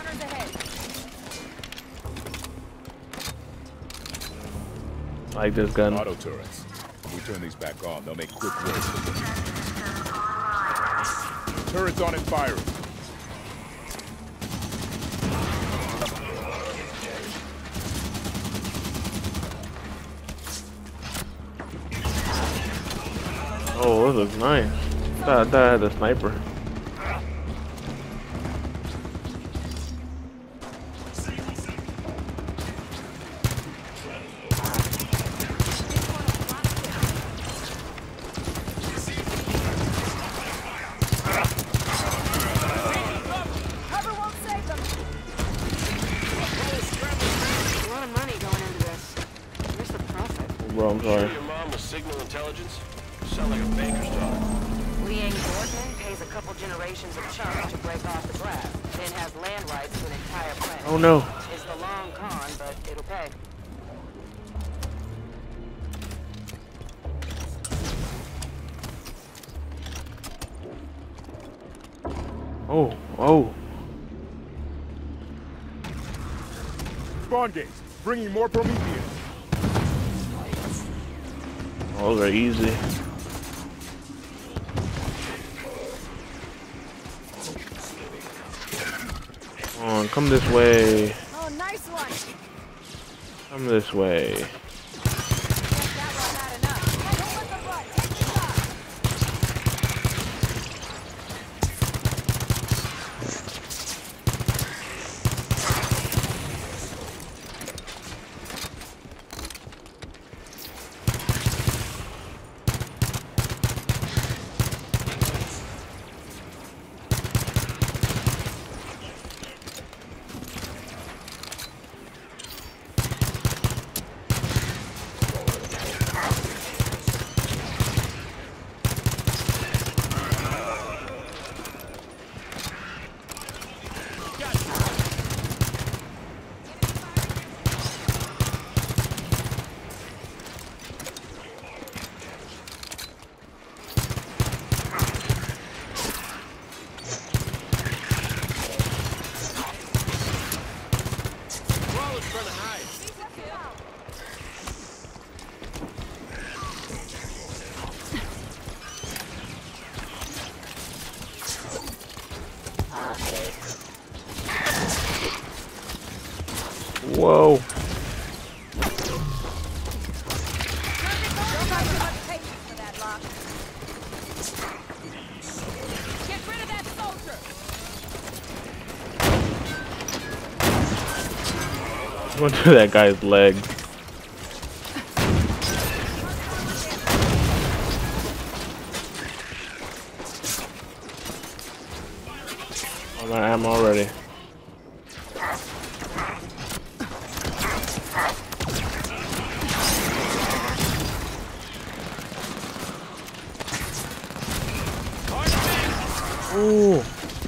I like this gun. Auto turrets. If we turn these back on, they'll make quick work. Turrets on and firing. Oh, this looks nice. I thought I had a sniper. Bro, I'm sorry. Your mom was signal intelligence? Sound like a banker's daughter. Warden pays a couple generations of chunk to break off the grass, then has land rights to an entire planet. Oh no. It's the long con, but it'll pay. Oh, oh. Spawn gates. Bringing more Prometheus. Oh, those are easy. Come on, come this way. Oh, nice one. Come this way. That was not enough. Hey, don't let the butt. Take the shot. Whoa. Went through that guy's leg. I'm out of ammo already. Ooh.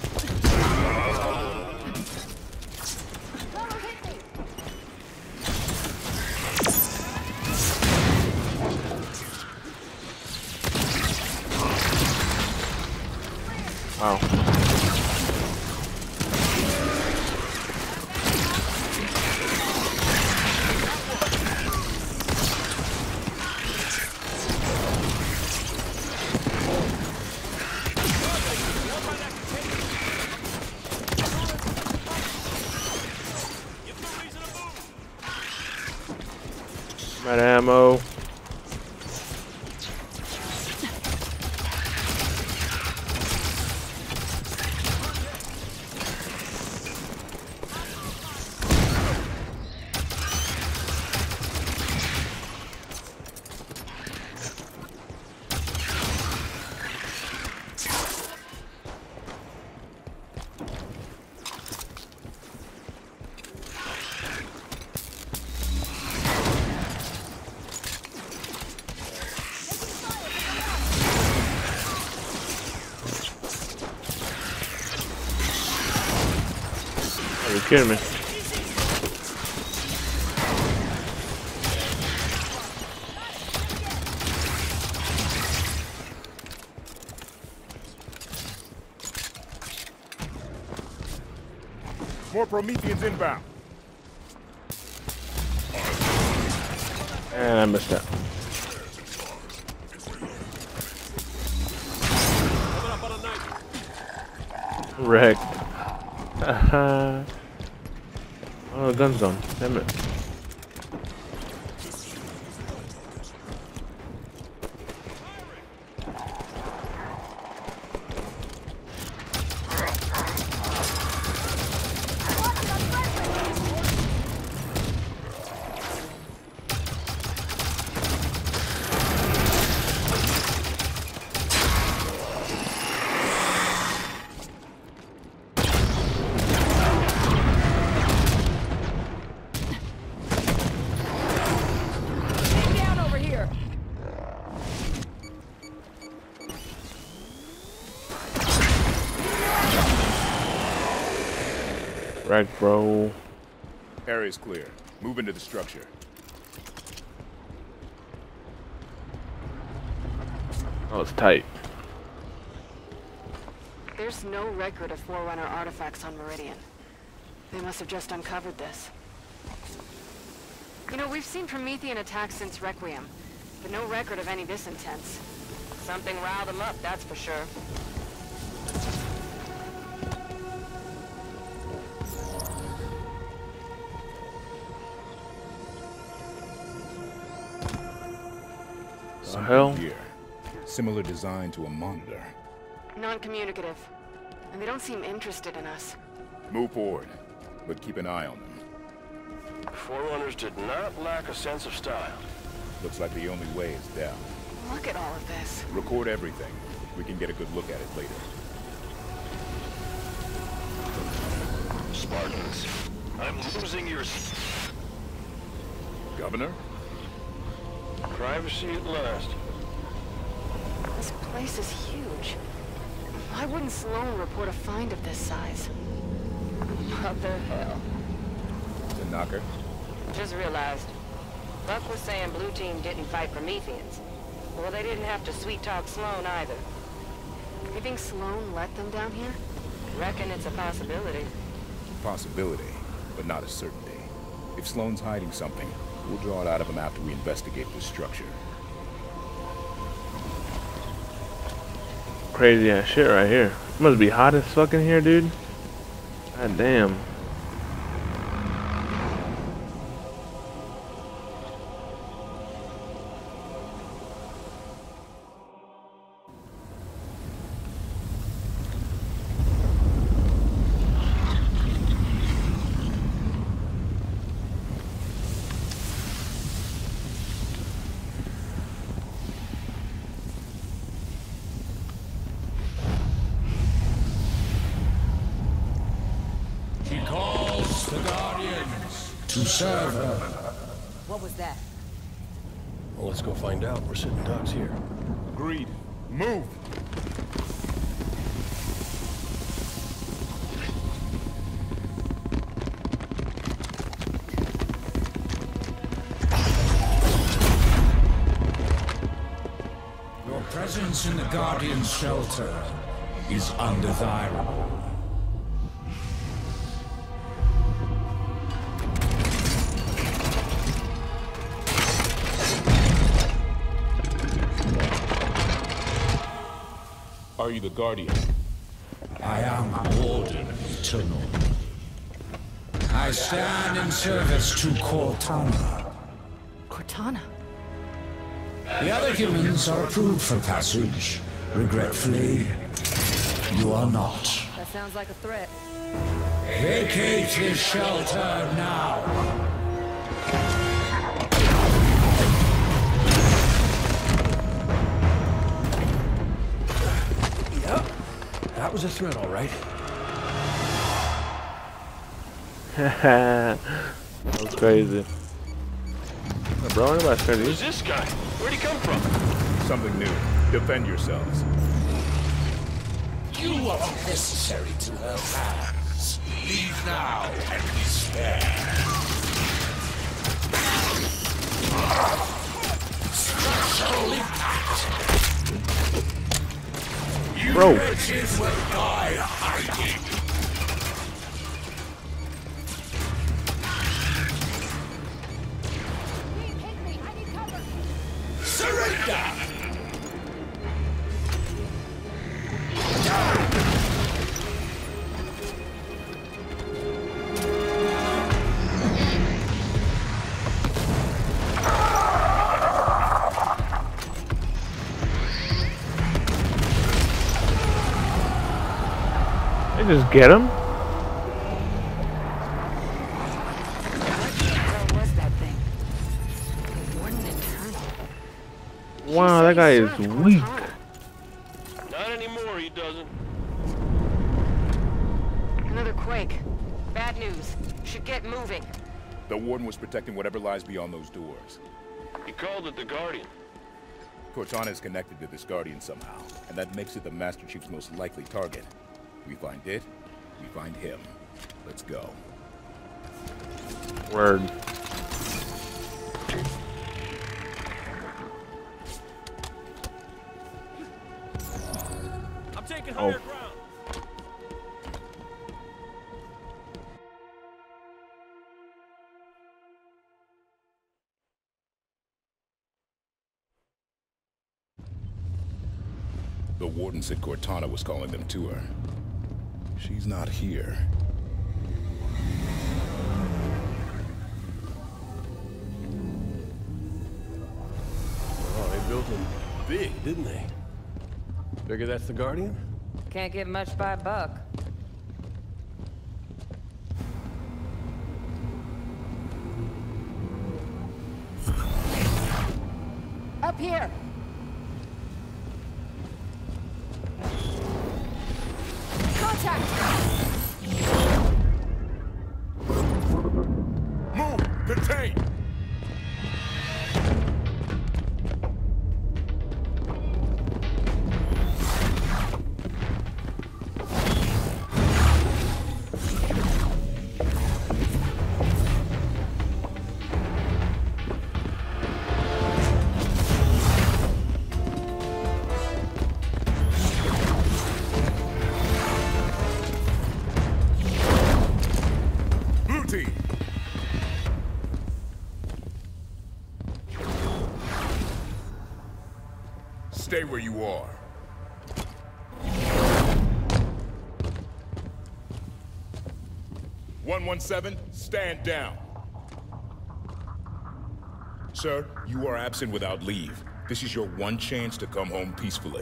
Wow. I'm out of ammo. Are you kidding me? More Prometheans inbound. And I missed that. Wrecked. Oh, the gun's gone. Damn it. Right, bro. Area's clear. Move into the structure. Oh, it's tight. There's no record of Forerunner artifacts on Meridian. They must have just uncovered this. You know, we've seen Promethean attacks since Requiem, but no record of any this intense. Something riled them up, that's for sure. The hell? Here. Similar design to a monitor. Non-communicative. And they don't seem interested in us. Move forward, but keep an eye on them. Forerunners did not lack a sense of style. Looks like the only way is down. Look at all of this. Record everything. We can get a good look at it later. Spartans, I'm losing your Governor? privacy at last. This place is huge. Why wouldn't Sloan report a find of this size? What the hell? The knocker? Just realized. Buck was saying Blue Team didn't fight Prometheans. Well, they didn't have to sweet-talk Sloan either. You think Sloan let them down here? Reckon it's a possibility. Possibility, but not a certainty. If Sloan's hiding something, we'll draw it out of him after we investigate this structure. Crazy ass shit right here. It must be hot as fuck in here, dude. God damn. To serve her. What was that? Well, let's go find out. We're sitting ducks here. Agreed. Move! Your presence in the Guardian's shelter is undesirable. Are you the Guardian? I am Warden Eternal. I stand in service to Cortana. Cortana? The other humans are approved for passage. Regretfully, you are not. That sounds like a threat. Vacate his shelter now. That was a threat, all right. That was crazy. Bro, anybody's crazy. Who's this guy? Where'd he come from? Something new. Defend yourselves. You are necessary to her plans. Leave now and be spared. Structural impact. Bro. Wretches will die hiding. just get him? What was that thing? Warden internal. Wow, that guy is weak. Not anymore, he doesn't. Another quake. Bad news. Should get moving. The Warden was protecting whatever lies beyond those doors. He called it the Guardian. Cortana is connected to this Guardian somehow, and that makes it the Master Chief's most likely target. We find it, we find him. Let's go. Word. I'm taking Oh. higher ground. The Warden said Cortana was calling them to her. She's not here. Oh, they built him big, didn't they? Figure that's the Guardian? Can't get much by a buck. Up here! Contact! Move! Contain! Blue team! Stay where you are. "117, stand down. Sir, you are absent without leave. This is your one chance to come home peacefully.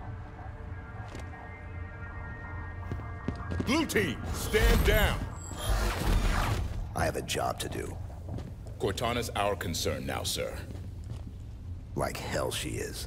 Blue team, stand down. I have a job to do. Cortana's our concern now, sir. Like hell she is.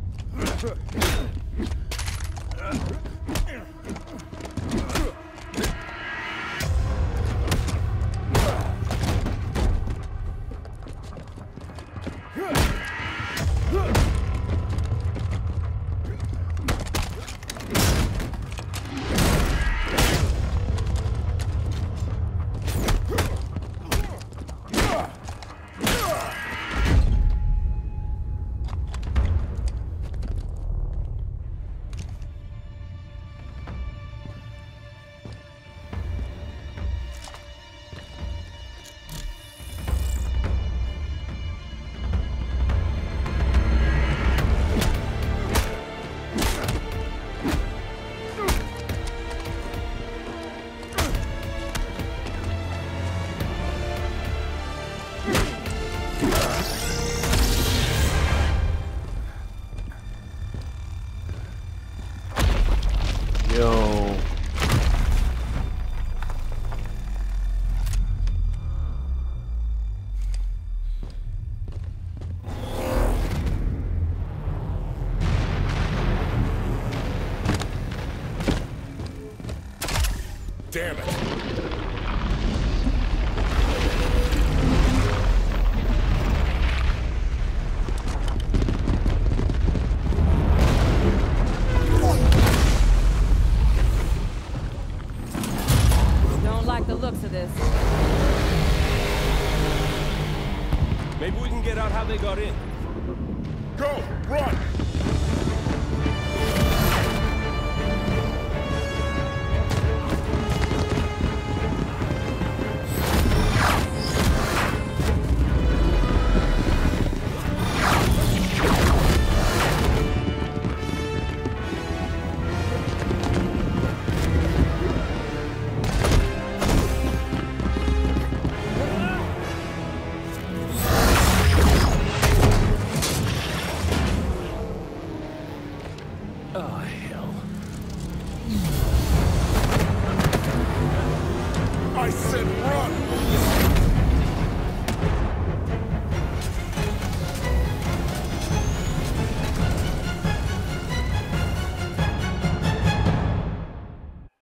Yo. Damn it. Don't like the looks of this. Maybe we can get out how they got in. Go! Run!